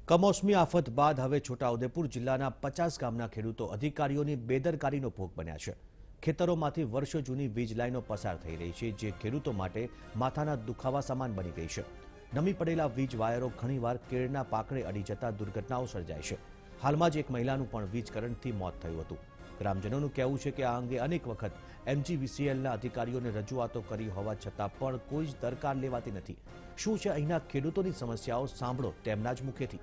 કમોસમી આફત બાદ હવે છોટાઉદેપુર જિલ્લાના 50 ગામના ખેડૂતો અધિકારીઓની બેદરકારીનો ભોગ બન્યા છે। ખેતરોમાંથી વર્ષો જૂની વીજ લાઈનો પસાર થઈ રહી છે, જે ખેડૂતો માટે માથાના દુખાવા સમાન બની ગઈ છે। નમી પડેલા વીજ વાયરો ઘણીવાર કેળના પાકડે અડી જતા દુર્ઘટનાઓ સર્જાય છે। હાલમાં જ એક મહિલાનું પણ વીજ કરંટથી મોત થયું હતું। ગ્રામજનોનું કહેવું છે કે આ અંગે અનેક વખત એમજીવીસીએલના અધિકારીઓને રજૂઆતો કરી હોવા છતાં પણ કોઈ જ દરકાર લેવાતી નથી। શું છે અહીંના ખેડૂતોની સમસ્યાઓ? સાંભળો તેમના જ મુખેથી।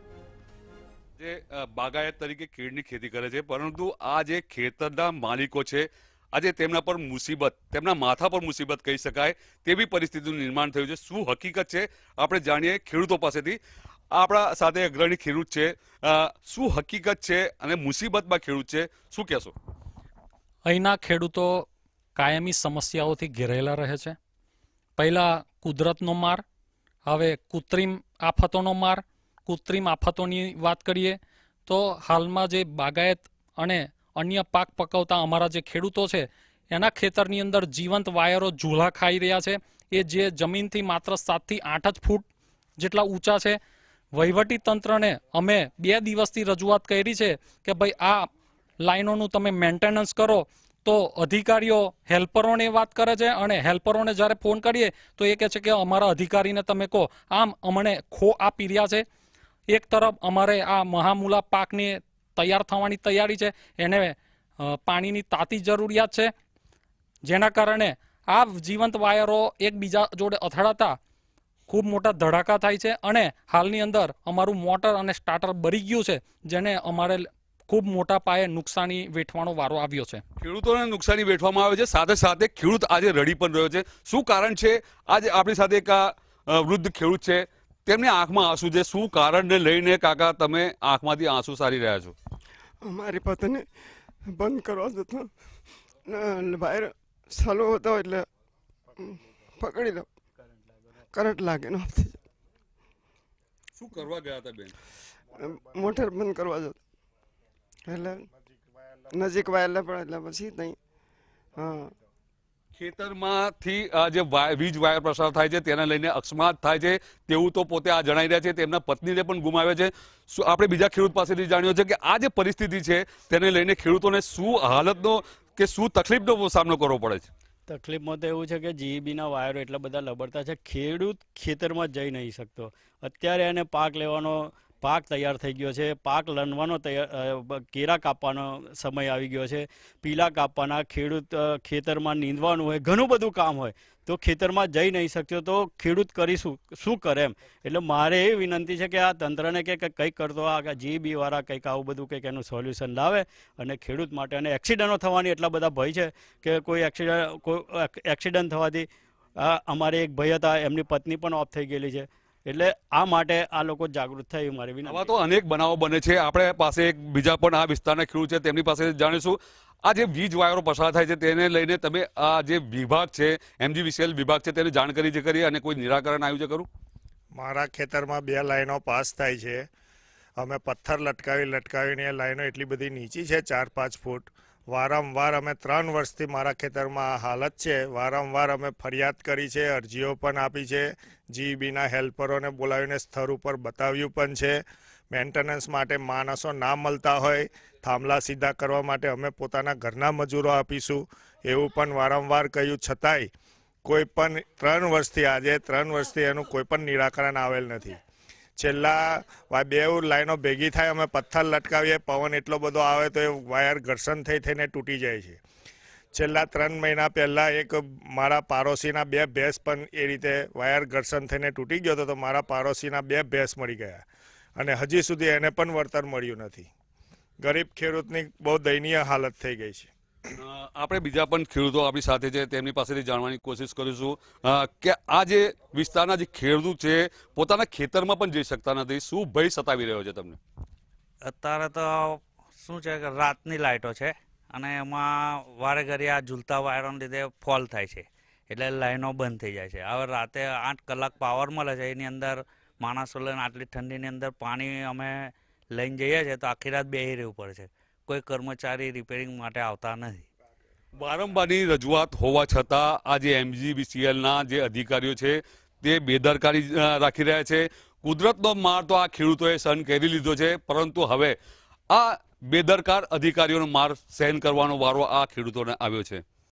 જે બાગાયત તરીકે કેળની ખેતી કરે છે, પરંતુ આ જે ખેતરના માલિકો છે, આજે તેમના પર મુસીબત, તેમના માથા પર મુસીબત કહી શકાય તેવી પરિસ્થિતિનું નિર્માણ થયું છે। શું હકીકત છે આપણે જાણીએ ખેડૂતો પાસેથી। આપણા સાથે અગ્રણી ખેડૂત છે, શું હકીકત છે અને મુસીબતમાં ખેડૂત છે, શું કહેશો? અહીંના ખેડૂતો કાયમી સમસ્યાઓથી ઘેરાયેલા રહે છે। પહેલા કુદરતનો માર, હવે કૃત્રિમ આફતોનો માર। કૃત્રિમ આફતોની વાત કરીએ તો હાલમાં જે બાગાયત અને અન્ય પાક પકવતા અમારા જે ખેડૂતો છે એના ખેતરની અંદર જીવંત વાયરો ઝૂલા ખાઈ રહ્યા છે। એ જે જમીનથી માત્ર 7 થી 8 જ ફૂટ જેટલા ઊંચા છે। વહીવટી તંત્રને અમે 2 દિવસથી રજૂઆત કરી છે કે ભાઈ આ લાઈનોનું તમે મેન્ટેનન્સ કરો, તો અધિકારીઓ હેલ્પરોને વાત કરે છે અને હેલ્પરોને જ્યારે ફોન કરીએ તો એ કહે છે કે અમારા અધિકારીને તમે કહો। આમ અમને ખો આપી રહ્યા છે। એક તરફ અમારે આ મહામૂલા પાકની તૈયાર થવાની તૈયારી છે, એને પાણીની તાતી જરૂરિયાત છે, જેના કારણે આ જીવંત વાયરો એકબીજા જોડે અથડાતા ખૂબ મોટા ધડાકા થાય છે અને હાલની અંદર અમારું મોટર અને સ્ટાર્ટર બળી ગયું છે, જેને અમારે ખૂબ મોટા પાયે નુકસાની વેઠવાનો વારો આવ્યો છે। ખેડૂતોને નુકસાની વેઠવામાં આવે છે, સાથે સાથે ખેડૂત આજે રડી પણ રહ્યો છે। શું કારણ છે? આજે આપણી સાથે એક વૃદ્ધ ખેડૂત છે, તેમની આંખમાં આંસુ છે। શું કારણને લઈને કાકા તમે આંખમાંથી આંસુ સારી રહ્યા છો? અમારી પત્ની બંધ કરવા જતો વાયર ચાલુ હતો એટલે પકડી લો, કરંટ લાગે ન। શું કરવા ગયા હતા બેન? મોટર બંધ કરવા જતો એટલે નજીક વાયર પડે એટલે પછી નહીં। હા, ખેતરમાંથી આ જે વીજ વાયર પસાર થાય છે તેને લઈને અકસ્માત થાય છે તેવું તો પોતે આ જણાઈ રહ્યા છે। તેમના પત્નીને પણ ગુમાવ્યા છે। શું આપણે બીજા ખેડૂત પાસેથી જાણ્યો છે કે આ જે પરિસ્થિતિ છે તેને લઈને ખેડૂતોને શું હાલતનો કે શું તકલીફનો સામનો કરવો પડે છે? તકલીફમાં તો એવું છે કે જીઈબીના વાયરો એટલા બધા લબડતા છે, ખેડૂત ખેતરમાં જઈ નહીં શકતો। અત્યારે એને પાક લેવાનો, પાક તૈયાર થઈ ગયો છે, પાક લણવાનો કેરા કાપવાનો સમય આવી ગયો છે, પીલા કાપવાના, ખેડૂત ખેતરમાં નીંદવાનું હોય, ઘણું બધું કામ હોય, તો ખેતરમાં જઈ નહીં શકતો તો ખેડૂત કરીશું શું કરે એમ। એટલે મારે એ વિનંતી છે કે આ તંત્રને કે કંઈક કરતો આ જીઈબી વાળા કંઈક આવું બધું કંઈક એનું સોલ્યુશન લાવે અને ખેડૂત માટે। અને એક્સિડન્ટો થવાની એટલા બધા ભય છે કે કોઈ એક્સિડન્ટ થવાથી અમારે એક ભાઈ હતા, એમની પત્ની પણ ઓફ થઈ ગયેલી છે। એટલે આ માટે આ લોકો જાગૃત થાય મારી વિનંતી। આવા તો અનેક બનાવો બને છે। આપણે પાસે એક બીજા પણ આ વિસ્તારના ખેડૂત છે, તેમની પાસે જાણીશું। આ જે વીજ વાયરો પસાર થાય છે તેને લઈને તમે આ જે વિભાગ છે, એમજીવીસીએલ વિભાગ છે, તેને જાણ કરી છે અને કોઈ નિરાકરણ આવ્યું છે ખરું? મારા ખેતરમાં 2 લાઈનો પાસ થાય છે। અમે પથ્થર લટકાવીને એ લાઈનો એટલી બધી નીચી છે, 4-5 ફૂટ। વારંવાર અમે 3 વર્ષથી મારા ખેતરમાં આ હાલત છે। વારંવાર અમે ફરિયાદ કરી છે, અરજીઓ પણ આપી છે, જીઈબીના હેલ્પરોને બોલાવીને સ્થળ ઉપર બતાવ્યું પણ છે। મેન્ટેનન્સ માટે માણસો ના મળતા હોય, થાંભલા સીધા કરવા માટે અમે પોતાના ઘરના મજૂરો આપીશું એવું પણ વારંવાર કહ્યું, છતાંય કોઈ પણ 3 વર્ષથી આજે 3 વર્ષથી એનું કોઈ પણ નિરાકરણ આવેલ નથી। છેલ્લા 2 લાઈનો ભેગી થાય, અમે પથ્થર લટકાવીએ, પવન એટલો બધો આવે તો એ વાયર ઘર્ષણ થઈને તૂટી જાય છે। છેલ્લા 3 મહિના પહેલાં એક મારા પાડોશીના 2 ભેંસ પણ એ રીતે વાયર ઘર્ષણ થઈને તૂટી ગયો હતો, તો મારા પાડોશીના 2 ભેંસ મળી ગયા અને હજી સુધી એને પણ વળતર મળ્યું નથી। ગરીબ ખેડૂતની બહુ દયનીય હાલત થઈ ગઈ છે। આપણે બીજા પણ ખેડૂતો આપણી સાથે છે, તેમની પાસેથી જાણવાની કોશિશ કરીશું કે આ જે વિસ્તારના જે ખેડૂત છે પોતાના ખેતરમાં પણ જઈ શકતા નથી। શું ભય સતાવી રહ્યો છે તમને? અત્યારે તો શું છે કે રાતની લાઇટો છે અને એમાં વારે ઘડી આ ઝૂલતા વાયરોને લીધે ફોલ થાય છે, એટલે લાઈનો બંધ થઈ જાય છે। હવે રાતે 8 કલાક પાવર મળે છે, એની અંદર માણસો લઈને આટલી ઠંડીની અંદર પાણી અમે લઈને જઈએ છીએ તો આખી રાત બેસી રહેવું પડે છે। કોઈ કર્મચારી રિપેરિંગ માટે આવતા નથી। વારંવારની રજૂઆત હોવા છતાં આ જે એમજીવીસીએલના જે અધિકારીઓ છે તે બેદરકારી રાખી રહ્યા છે। કુદરતનો માર તો આ ખેડૂતોએ સહન કરી લીધો છે, પરંતુ હવે આ બેદરકાર અધિકારીઓનો માર સહન કરવાનો વારો આ ખેડૂતોને આવ્યો છે.